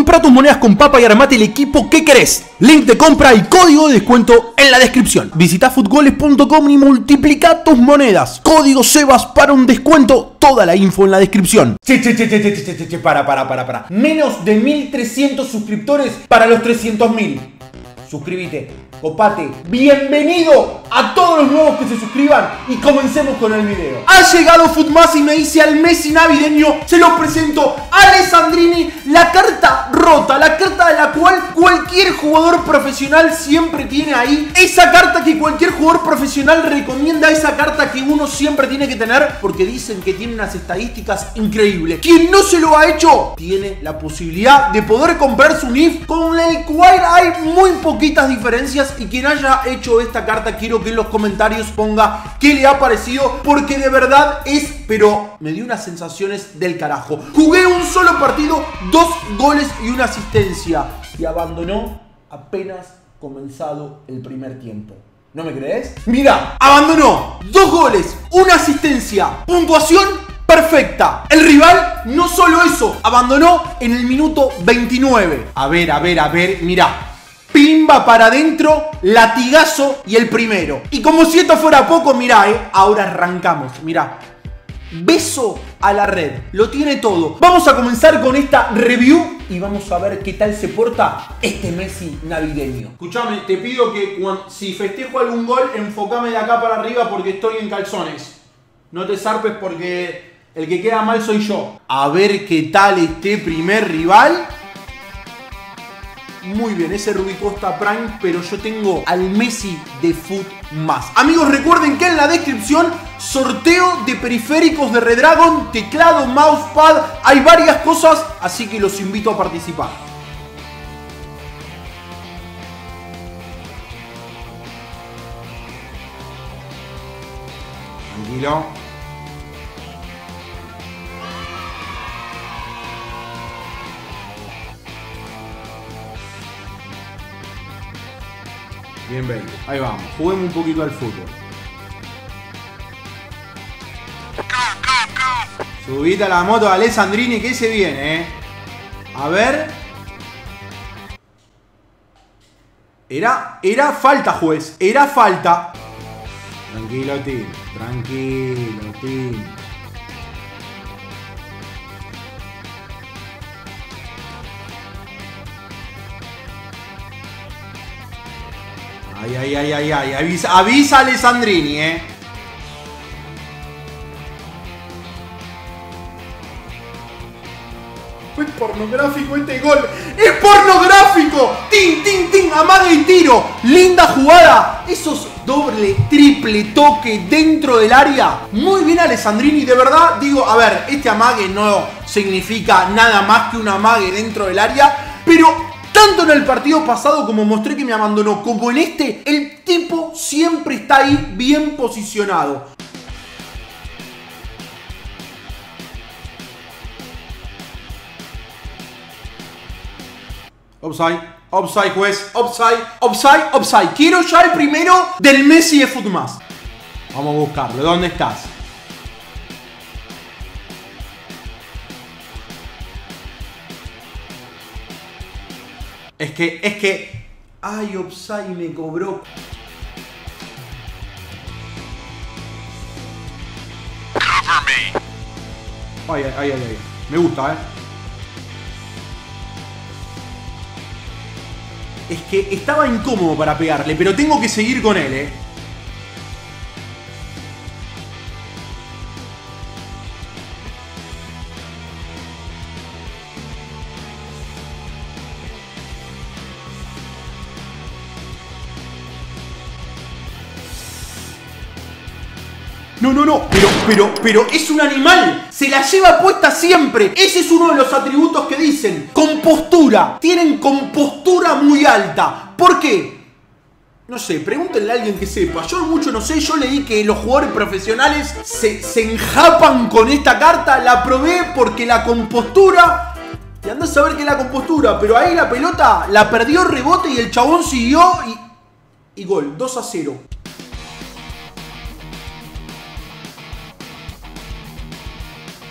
Compra tus monedas con papa y armate el equipo que querés. Link de compra y código de descuento en la descripción. Visita futgoles.com y multiplica tus monedas. Código Sebas para un descuento. Toda la info en la descripción. Para. Menos de 1300 suscriptores para los 300.000. Suscríbete, copate. Bienvenido a todos los nuevos que se suscriban y comencemos con el video. Ha llegado Futmas y me dice al Messi navideño. Se lo presento a Alessandrini. La carta rota, la carta de la cual cualquier jugador profesional siempre tiene ahí. Esa carta que cualquier jugador profesional recomienda, esa carta que uno siempre tiene que tener porque dicen que tiene unas estadísticas increíbles. Quien no se lo ha hecho tiene la posibilidad de poder comprar su NIF, con el cual hay muy poquitas diferencias, y quien haya hecho esta carta quiero que en los comentarios ponga qué le ha parecido, porque de verdad pero me dio unas sensaciones del carajo. Jugué un solo partido, 2 goles y una asistencia, y abandonó apenas comenzado el primer tiempo. ¿No me crees? Mira, abandonó 2 goles, una asistencia, puntuación perfecta. El rival no solo eso, abandonó en el minuto 29. A ver, mira. Pimba para adentro, latigazo y el primero. Y como si esto fuera poco, mirá, ahora arrancamos, mirá. Beso a la red, lo tiene todo. Vamos a comenzar con esta review y vamos a ver qué tal se porta este Messi navideño. Escuchame, te pido que si festejo algún gol, enfocame de acá para arriba porque estoy en calzones. No te zarpes porque el que queda mal soy yo. A ver qué tal este primer rival. Muy bien, ese Rubí Costa Prime, pero yo tengo al Messi de Futmas. Amigos, recuerden que en la descripción sorteo de periféricos de Redragon, teclado, mousepad, hay varias cosas, así que los invito a participar. Tranquilo. Bien, baby. Ahí vamos. Juguemos un poquito al fútbol. Subite a la moto de Alessandrini que se viene, A ver. Era falta, juez. Era falta. Tranquilo, Tim. Tranquilo, Tim. Ay. Avisa a Alessandrini, Es pornográfico este gol. ¡Es pornográfico! ¡Tin! Amague y tiro. Linda jugada. Esos doble, triple toque dentro del área. Muy bien Alessandrini. De verdad, digo, a ver, este amague no significa nada más que un amague dentro del área, pero tanto en el partido pasado como mostré que me abandonó, como en este, el tipo siempre está ahí bien posicionado. Offside, juez. Offside. Quiero ya el primero del Messi de Futmas. Vamos a buscarlo. ¿Dónde estás? Es que... Ay, offside me cobró. Ay. Me gusta, Es que estaba incómodo para pegarle, pero tengo que seguir con él, No, pero es un animal. Se la lleva puesta siempre. Ese es uno de los atributos que dicen. Compostura. Tienen compostura muy alta. ¿Por qué? No sé, pregúntenle a alguien que sepa. Yo mucho no sé, yo leí que los jugadores profesionales se enjapan con esta carta. La probé porque la compostura... Y andás a saber qué es la compostura. Pero ahí la pelota la perdió, rebote y el chabón siguió y gol, 2-0.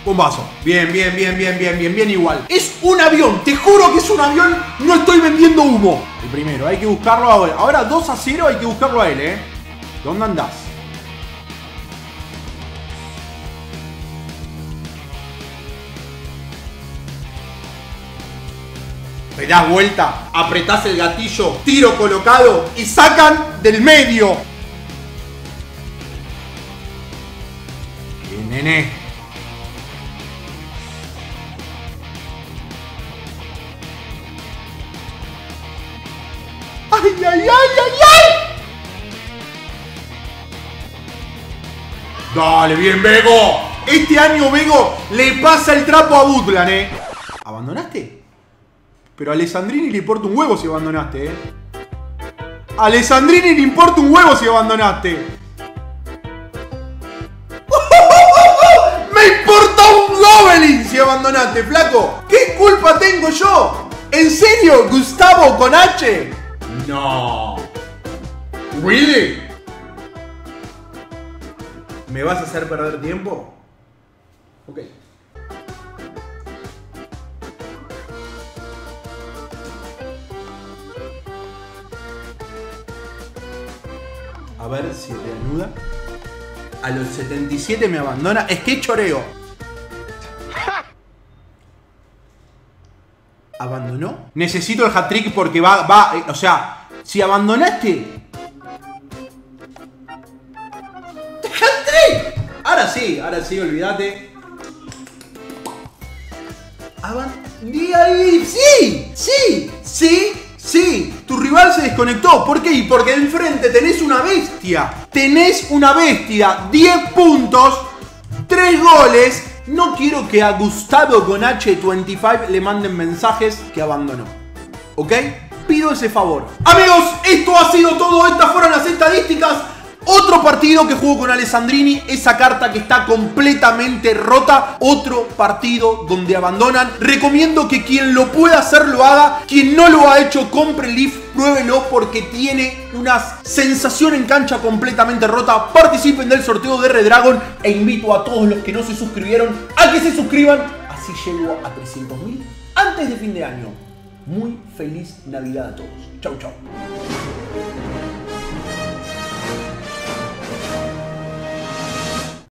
Bombazo. Bien, bien, bien, bien, bien, bien, bien igual. Es un avión, te juro que es un avión. No estoy vendiendo humo. El primero, hay que buscarlo ahora. Ahora 2-0, hay que buscarlo a él, ¿Dónde andás? Te das vuelta, apretás el gatillo, tiro colocado y sacan del medio. Bien, nene. ¡Ay, ay, ay, ay, ay! Dale, bien, Bego. Este año, Bego, le pasa el trapo a Butland, ¿Abandonaste? Pero a Alessandrini le importa un huevo si abandonaste, A Alessandrini le importa un huevo si abandonaste. ¡Me importa un gobelin si abandonaste, flaco! ¿Qué culpa tengo yo? ¿En serio, Gustavo con H? No. ¿Really? ¿Me vas a hacer perder tiempo? Ok. A ver si reanuda. A los 77 me abandona. Es que choreo. ¿Abandonó? Necesito el hat-trick porque o sea, si abandonaste... ¡Hat-trick! Ahora sí, olvídate. Sí. Tu rival se desconectó. ¿Por qué? Porque enfrente tenés una bestia. 10 puntos, 3 goles. No quiero que a Gustavo con H25 le manden mensajes que abandonó. ¿Ok? Pido ese favor. Amigos, esto ha sido todo. Estas fueron las estadísticas. Otro partido que jugó con Alessandrini. Esa carta que está completamente rota. Otro partido donde abandonan. Recomiendo que quien lo pueda hacer lo haga. Quien no lo ha hecho, compre el Leaf. Pruébelo porque tiene una sensación en cancha completamente rota. Participen del sorteo de Redragon. E invito a todos los que no se suscribieron a que se suscriban. Así llego a 300.000 antes de fin de año. Muy feliz Navidad a todos. Chau, chau.